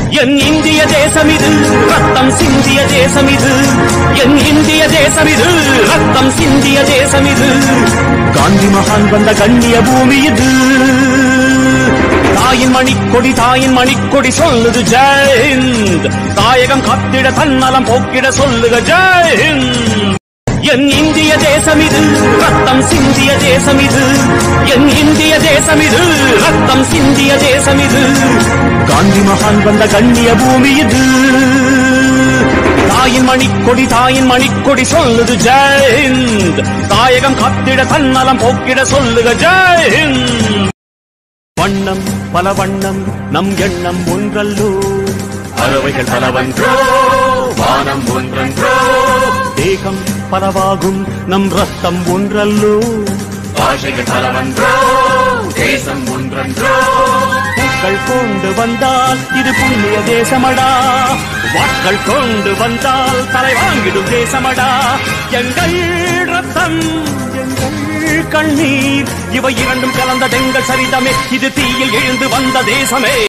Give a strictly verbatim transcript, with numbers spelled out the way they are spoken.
என் இந்திய தேசம் இது ரத்தம் சிந்திய தேசம் இது என் இந்திய தேசம் இது ரத்தம் சிந்திய தேசம் இது காந்தி மகான் வந்த கண்ணிய பூமி இது தாயின் மணிக்கொடி தாயின் மணிக்கொடி சொல்லுது ஜெய் ஹிந்த் தாயகம் காத்திட தன்னலம் போக்கிட சொல்லுக ஜெய் ஹிந்த் என் இந்திய தேசம் இது ரத்தம் சிந்திய தேசம் இது என் இந்திய தேசம் இது ரத்தம் சிந்திய தேசம் இது காந்தி மகான் வந்த கண்ணிய பூமி இது தாயின் மணிக்கொடி தாயின் மணிக்கொடி சொல்லுது ஜெய் ஹிந்த் தாயகம் காத்திட தன்னலம் போக்கிட சொல்லுக ஜெய் ஹிந்த் வண்ணம் பல வண்ணம் நம் எண்ணம் ஒன்றல்லோ பறவைகள் பலவன்றோ வானம் ஒன்றன்றோ தேகம் பலவாகும் நம் ரத்தம் ஒன்றல்லோ பாஷைகள் பலவன்றோ தேசம் ஒன்றன்றோ பூக்கள் கொண்டு வந்தால் இது புண்ணிய தேசமடா வாட்கள் கொண்டு வந்தால் தலை வாங்கிடும் தேசமடா எங்கள் ரத்தம் எங்கள் கண்ணீர் இவை இரண்டும் கலந்த தெங்கள் சரிதமே இது தீயில் எழுந்து வந்த தேசமே